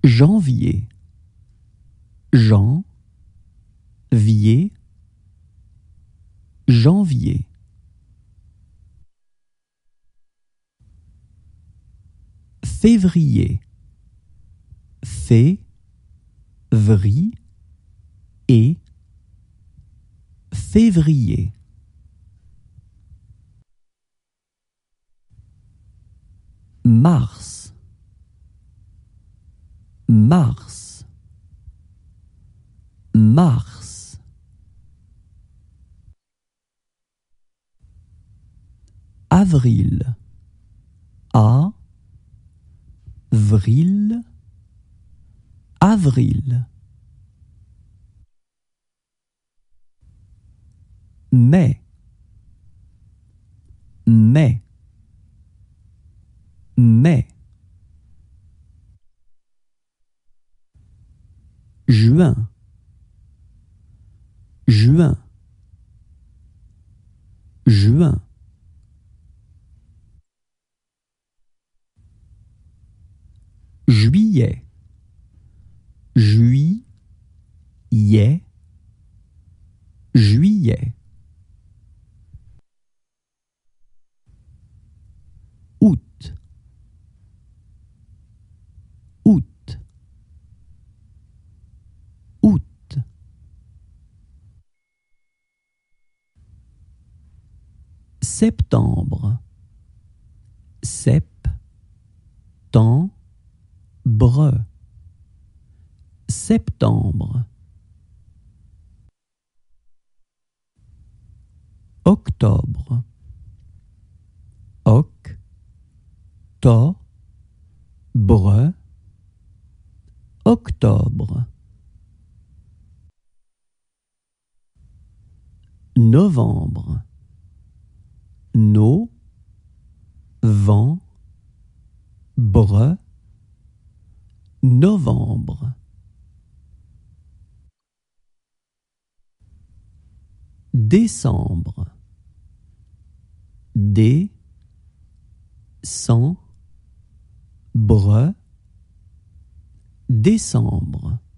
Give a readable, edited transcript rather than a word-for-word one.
Janvier, janvier, janvier. Février, février, février. Mars, mars, mars. Avril, avril, avril. Mai, mai, mai. Juin, juin, juin. Juillet, juillet, juillet. Août, août, août. Septembre, septembre, septembre. Octobre, octobre, octobre. Novembre, novembre. Décembre, décembre, décembre.